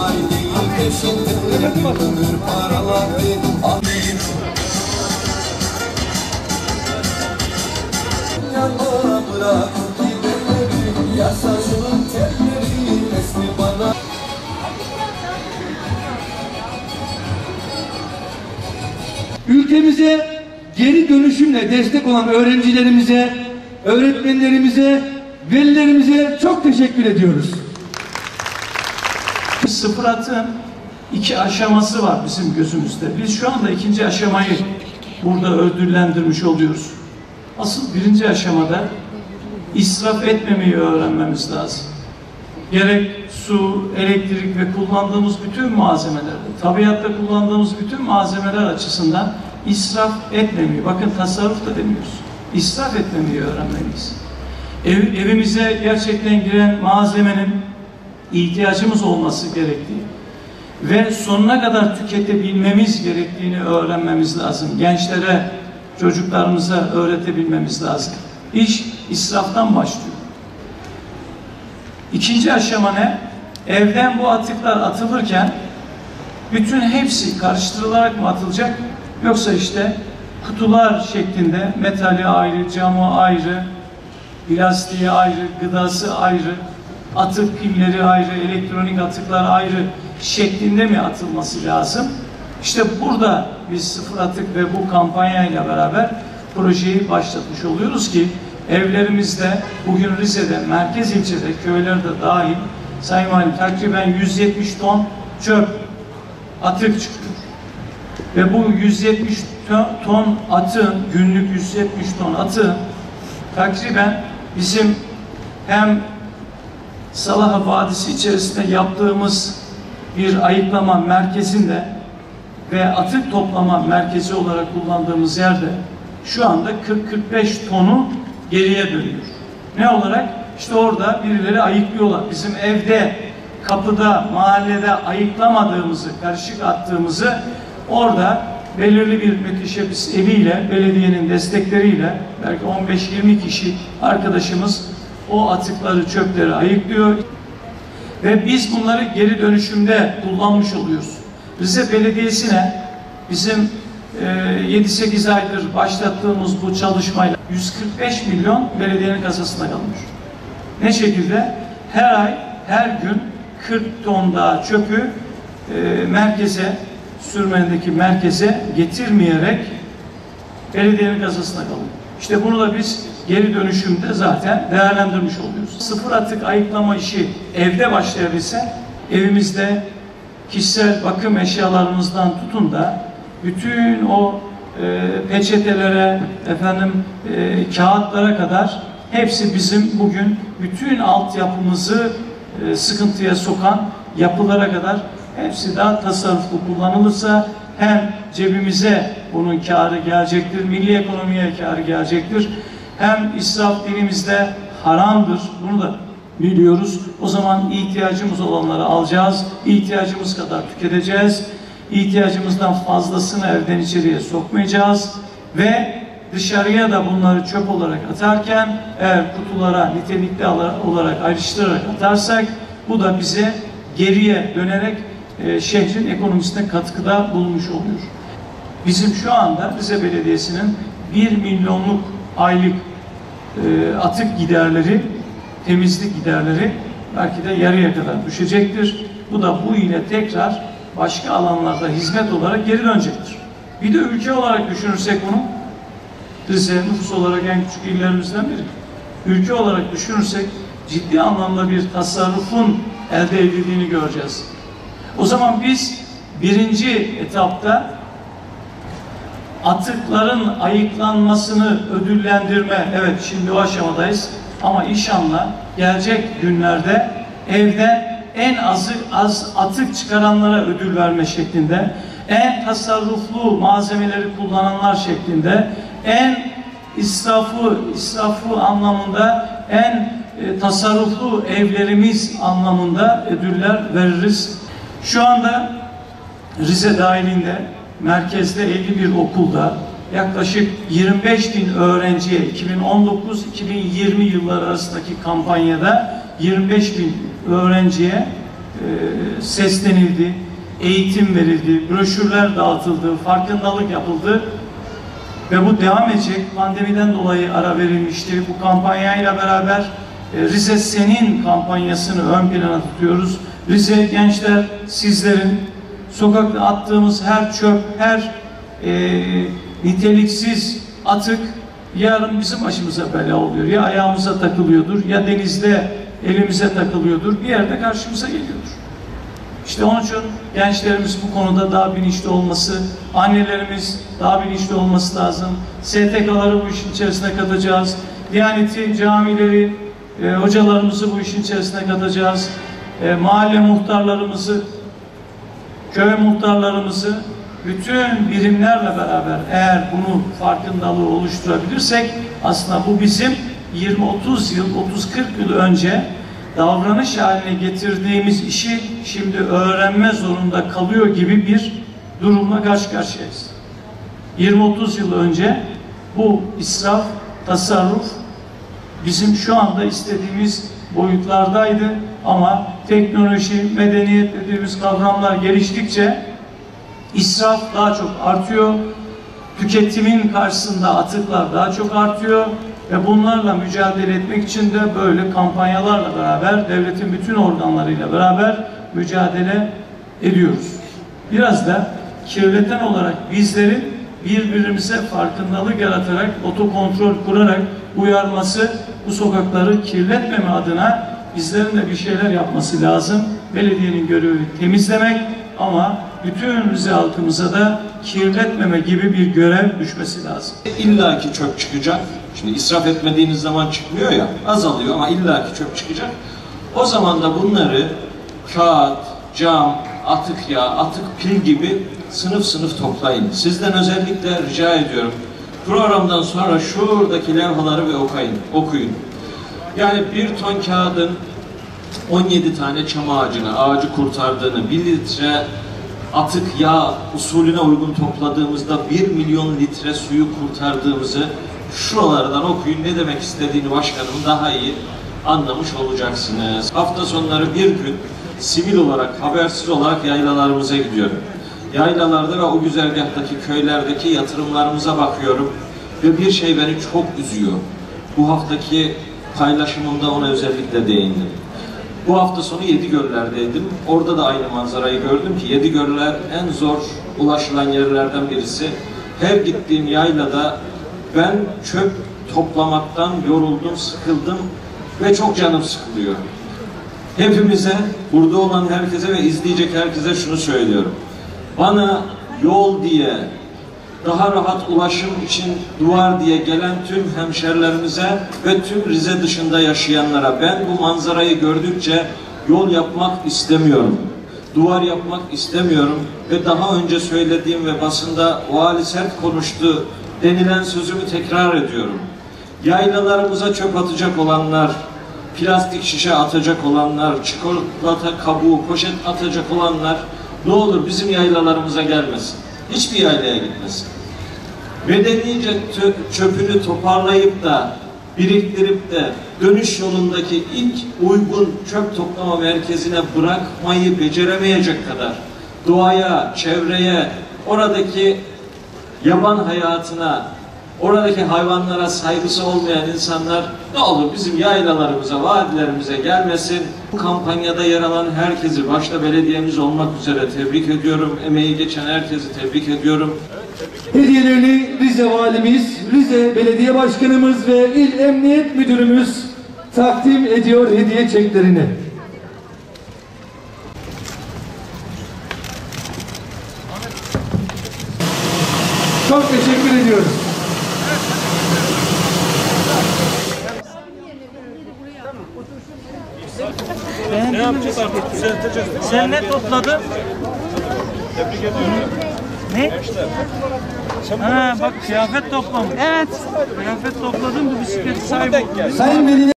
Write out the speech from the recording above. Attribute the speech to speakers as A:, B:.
A: Ülkemize geri dönüşümle destek olan öğrencilerimize, öğretmenlerimize, velilerimize çok teşekkür ediyoruz.
B: Sıfır atığın 2 aşaması var bizim gözümüzde. Biz şu anda 2. aşamayı burada ödüllendirmiş oluyoruz. Asıl 1. aşamada israf etmemeyi öğrenmemiz lazım. Gerek su, elektrik ve kullandığımız bütün malzemeler, tabiatta kullandığımız bütün malzemeler açısından israf etmemeyi, bakın tasarruf da demiyoruz, israf etmemeyi öğrenmeliyiz. Evimize gerçekten giren malzemenin ihtiyacımız olması gerektiği ve sonuna kadar tüketebilmemiz gerektiğini öğrenmemiz lazım. Gençlere, çocuklarımıza öğretebilmemiz lazım. İş israftan başlıyor. 2. aşama ne? Evden bu atıklar atılırken bütün hepsi karıştırılarak mı atılacak? Yoksa işte kutular şeklinde, metali ayrı, camı ayrı, plastiği ayrı, gıdası ayrı, atık pilleri ayrı, elektronik atıklar ayrı şeklinde mi atılması lazım? İşte burada biz sıfır atık ve bu kampanyayla beraber projeyi başlatmış oluyoruz ki evlerimizde bugün Rize'de, merkez ilçede, köylerde dahil Sayın Valim takriben 170 ton çöp, atık çıkıyor. Ve bu 170 ton atığın, günlük 170 ton atığın takriben bizim hem Salaha Vadisi içerisinde yaptığımız bir ayıklama merkezinde ve atık toplama merkezi olarak kullandığımız yerde şu anda 40-45 tonu geriye dönüyor. Ne olarak? İşte orada birileri ayıklıyorlar. Bizim evde, kapıda, mahallede ayıklamadığımızı, karışık attığımızı orada belirli bir müteşebbis eviyle, belediyenin destekleriyle belki 15-20 kişi arkadaşımız o atıkları, çöpleri ayıklıyor ve biz bunları geri dönüşümde kullanmış oluyoruz. Rize Belediyesi'ne bizim 7-8 aydır başlattığımız bu çalışmayla 145 milyon belediyenin kasasına kalmış. Ne şekilde? Her ay, her gün 40 ton daha çöpü merkeze, Sürmen'deki merkeze getirmeyerek belediyenin kasasına kalıyor. İşte bunu da biz geri dönüşümde zaten değerlendirmiş oluyoruz. Sıfır atık ayıklama işi evde başlayabilse, evimizde kişisel bakım eşyalarımızdan tutun da bütün o peçetelere, kağıtlara kadar hepsi bizim bugün bütün altyapımızı sıkıntıya sokan yapılara kadar hepsi daha tasarruflu kullanılırsa hem cebimize bunun kârı gelecektir, milli ekonomiye kârı gelecektir. Hem israf dinimizde haramdır, bunu da biliyoruz. O zaman ihtiyacımız olanları alacağız, ihtiyacımız kadar tüketeceğiz, ihtiyacımızdan fazlasını evden içeriye sokmayacağız ve dışarıya da bunları çöp olarak atarken eğer kutulara nitelikli olarak ayrıştırarak atarsak bu da bize geriye dönerek şehrin ekonomisine katkıda bulunmuş oluyor. Bizim şu anda Rize Belediyesi'nin 1 milyonluk aylık atık giderleri, temizlik giderleri belki de yarıya kadar düşecektir. Bu da bu ile tekrar başka alanlarda hizmet olarak geri dönecektir. Bir de ülke olarak düşünürsek bunu, Rize nüfus olarak en küçük illerimizden biri. Ülke olarak düşünürsek ciddi anlamda bir tasarrufun elde edildiğini göreceğiz. O zaman biz birinci etapta atıkların ayıklanmasını ödüllendirme, evet şimdi o aşamadayız ama inşallah gelecek günlerde evden en az atık çıkaranlara ödül verme şeklinde, en tasarruflu malzemeleri kullananlar şeklinde, en israfı anlamında en tasarruflu evlerimiz anlamında ödüller veririz. Şu anda Rize dahilinde merkezde 51 okulda yaklaşık 25 bin öğrenciye 2019-2020 yılları arasındaki kampanyada 25 bin öğrenciye seslenildi, eğitim verildi, broşürler dağıtıldı, farkındalık yapıldı ve bu devam edecek. Pandemiden dolayı ara verilmişti. Bu kampanyayla beraber Rize Senin kampanyasını ön plana tutuyoruz. Rize gençler, sizlerin sokakta attığımız her çöp, her niteliksiz atık yarın bizim başımıza bela oluyor. Ya ayağımıza takılıyordur, ya denizde elimize takılıyordur, bir yerde karşımıza geliyordur. İşte onun için gençlerimiz bu konuda daha bilinçli olması, annelerimiz daha bilinçli olması lazım. STK'ları bu işin içerisine katacağız. Diyaneti, camileri, hocalarımızı bu işin içerisine katacağız. Mahalle muhtarlarımızı, köy muhtarlarımızı, bütün birimlerle beraber eğer bunu farkındalığı oluşturabilirsek aslında bu bizim 20-30 yıl, 30-40 yıl önce davranış haline getirdiğimiz işi şimdi öğrenme zorunda kalıyor gibi bir durumla karşı karşıyayız. 20-30 yıl önce bu israf, tasarruf bizim şu anda istediğimiz boyutlardaydı ama teknoloji, medeniyet dediğimiz kavramlar geliştikçe israf daha çok artıyor, tüketimin karşısında atıklar daha çok artıyor ve bunlarla mücadele etmek için de böyle kampanyalarla beraber, devletin bütün organlarıyla beraber mücadele ediyoruz. Biraz da kirleten olarak bizlerin birbirimize farkındalık yaratarak, otokontrol kurarak uyarması, bu sokakları kirletmeme adına bizlerin de bir şeyler yapması lazım. Belediyenin görevi temizlemek ama bütün Rize halkımıza da kirletmeme gibi bir görev düşmesi lazım.
C: İlla ki çöp çıkacak. Şimdi israf etmediğiniz zaman çıkmıyor ya, azalıyor ama illa ki çöp çıkacak. O zaman da bunları kağıt, cam, atık yağ, atık pil gibi sınıf sınıf toplayın. Sizden özellikle rica ediyorum. Programdan sonra şuradaki levhaları bir okuyun. Yani bir ton kağıdın 17 tane çam ağacı kurtardığını, 1 litre atık yağ usulüne uygun topladığımızda 1 milyon litre suyu kurtardığımızı şuralardan okuyun. Ne demek istediğini başkanım daha iyi anlamış olacaksınız. Hafta sonları bir gün sivil olarak, habersiz olarak yaylalarımıza gidiyorum. Yaylalarda ve o güzergahtaki köylerdeki yatırımlarımıza bakıyorum ve bir şey beni çok üzüyor. Bu haftaki paylaşımımda ona özellikle değindim. Bu hafta sonu Yedigöller'deydim. Orada da aynı manzarayı gördüm ki Yedigöller en zor ulaşılan yerlerden birisi. Her gittiğim yaylada ben çöp toplamaktan yoruldum, sıkıldım ve çok canım sıkılıyor. Hepimize, burada olan herkese ve izleyecek herkese şunu söylüyorum. Bana yol diye, daha rahat ulaşım için duvar diye gelen tüm hemşerilerimize ve tüm Rize dışında yaşayanlara ben bu manzarayı gördükçe yol yapmak istemiyorum. Duvar yapmak istemiyorum ve daha önce söylediğim ve basında vali sert konuştu denilen sözümü tekrar ediyorum. Yaylalarımıza çöp atacak olanlar, plastik şişe atacak olanlar, çikolata kabuğu, poşet atacak olanlar ne olur bizim yaylalarımıza gelmesin. Hiçbir yaylaya gitmesin. Medenice çöpünü toparlayıp da biriktirip de dönüş yolundaki ilk uygun çöp toplama merkezine bırakmayı beceremeyecek kadar doğaya, çevreye, oradaki yaban hayatına, oradaki hayvanlara saygısı olmayan insanlar ne olur bizim yaylalarımıza, vadilerimize gelmesin. Bu kampanyada yer alan herkesi, başta belediyemiz olmak üzere tebrik ediyorum. Emeği geçen herkesi tebrik ediyorum.
A: Hediyelerini Rize Valimiz, Rize Belediye Başkanımız ve İl Emniyet Müdürümüz takdim ediyor hediye çeklerini. Çok teşekkür ediyoruz.
B: Ne yapacağız artık? Düzelteceğiz. Sen ne topladın?
D: Tebrik ediyorum.
B: Ne? Ha bak kıyafet toplamış. Evet. Kıyafet topladım bu bisikleti sahibi.
A: Sayın Veli